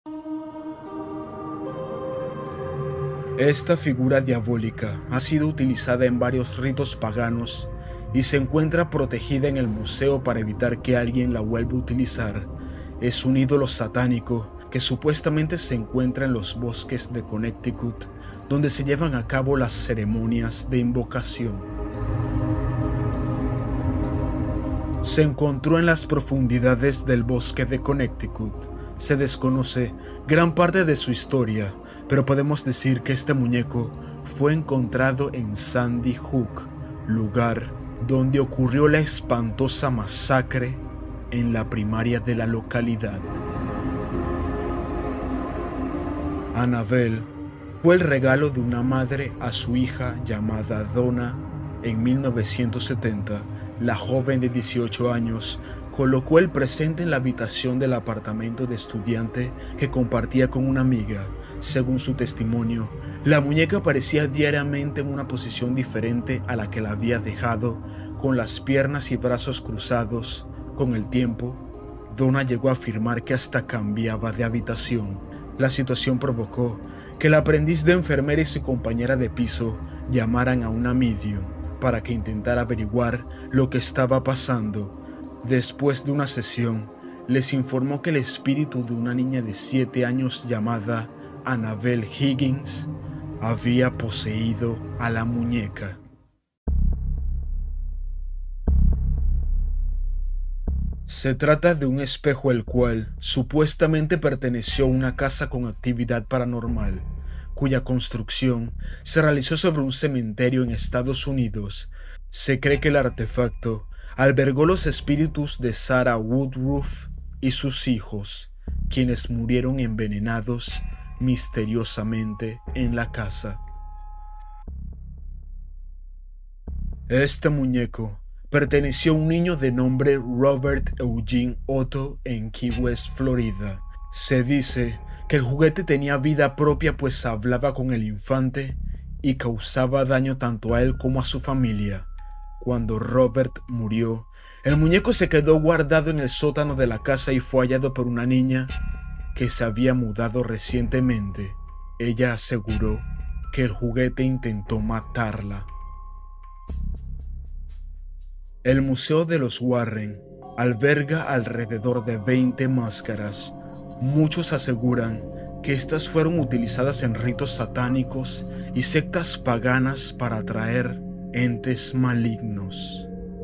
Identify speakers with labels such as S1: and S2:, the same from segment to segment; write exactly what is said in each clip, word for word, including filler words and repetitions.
S1: Esta figura diabólica ha sido utilizada en varios ritos paganos y se encuentra protegida en el museo para evitar que alguien la vuelva a utilizar. Es un ídolo satánico que supuestamente se encuentra en los bosques de Connecticut, donde se llevan a cabo las ceremonias de invocación. Se encontró en las profundidades del bosque de Connecticut. Se desconoce gran parte de su historia, pero podemos decir que este muñeco fue encontrado en Sandy Hook, lugar donde ocurrió la espantosa masacre en la primaria de la localidad. Annabelle fue el regalo de una madre a su hija llamada Donna en mil novecientos setenta. La joven de dieciocho años colocó el presente en la habitación del apartamento de estudiante que compartía con una amiga. Según su testimonio, la muñeca aparecía diariamente en una posición diferente a la que la había dejado, con las piernas y brazos cruzados. Con el tiempo, Donna llegó a afirmar que hasta cambiaba de habitación. La situación provocó que la aprendiz de enfermera y su compañera de piso llamaran a una medium para que intentara averiguar lo que estaba pasando. Después de una sesión, les informó que el espíritu de una niña de siete años llamada Annabelle Higgins había poseído a la muñeca. Se trata de un espejo el cual supuestamente perteneció a una casa con actividad paranormal, cuya construcción se realizó sobre un cementerio en Estados Unidos. Se cree que el artefacto albergó los espíritus de Sarah Woodruff y sus hijos, quienes murieron envenenados misteriosamente en la casa. Este muñeco perteneció a un niño de nombre Robert Eugene Otto en Key West, Florida. Se dice que el juguete tenía vida propia, pues hablaba con el infante y causaba daño tanto a él como a su familia. Cuando Robert murió, el muñeco se quedó guardado en el sótano de la casa y fue hallado por una niña que se había mudado recientemente. Ella aseguró que el juguete intentó matarla. El Museo de los Warren alberga alrededor de veinte máscaras. Muchos aseguran que estas fueron utilizadas en ritos satánicos y sectas paganas para atraer entes malignos.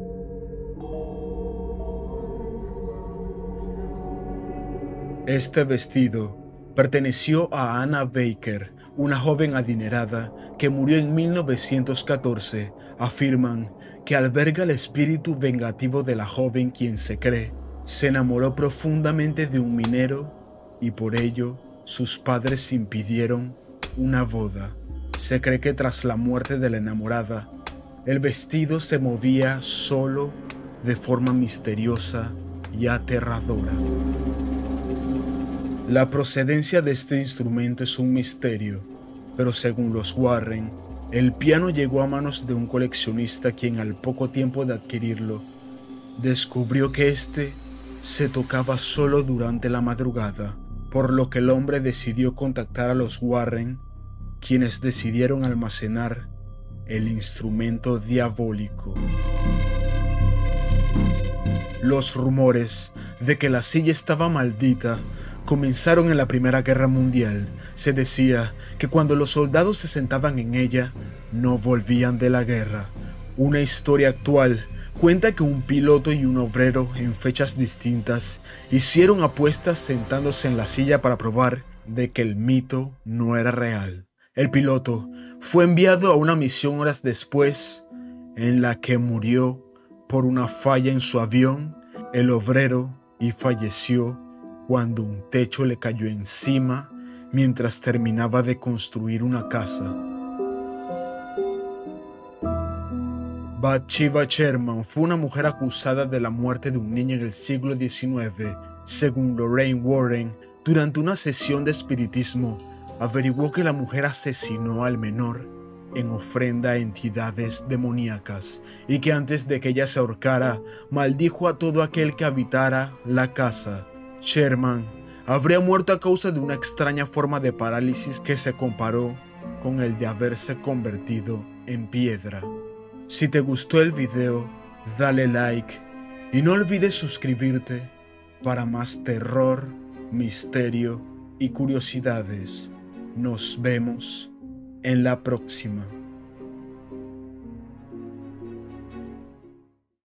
S1: Este vestido perteneció a Anna Baker, una joven adinerada que murió en mil novecientos catorce. Afirman que alberga el espíritu vengativo de la joven, quien se cree se enamoró profundamente de un minero y por ello sus padres impidieron una boda. Se cree que tras la muerte de la enamorada, el vestido se movía solo de forma misteriosa y aterradora. La procedencia de este instrumento es un misterio, pero según los Warren, el piano llegó a manos de un coleccionista quien al poco tiempo de adquirirlo, descubrió que este se tocaba solo durante la madrugada, por lo que el hombre decidió contactar a los Warren, quienes decidieron almacenar el instrumento diabólico. Los rumores de que la silla estaba maldita comenzaron en la Primera Guerra Mundial. Se decía que cuando los soldados se sentaban en ella, no volvían de la guerra. Una historia actual cuenta que un piloto y un obrero en fechas distintas hicieron apuestas sentándose en la silla para probar de que el mito no era real. El piloto fue enviado a una misión horas después, en la que murió por una falla en su avión. El obrero y falleció cuando un techo le cayó encima mientras terminaba de construir una casa. Bathsheba Sherman fue una mujer acusada de la muerte de un niño en el siglo diecinueve. Según Lorraine Warren, durante una sesión de espiritismo, averiguó que la mujer asesinó al menor en ofrenda a entidades demoníacas y que antes de que ella se ahorcara, maldijo a todo aquel que habitara la casa. Sherman habría muerto a causa de una extraña forma de parálisis que se comparó con el de haberse convertido en piedra. Si te gustó el video, dale like y no olvides suscribirte para más terror, misterio y curiosidades. Nos vemos en la próxima.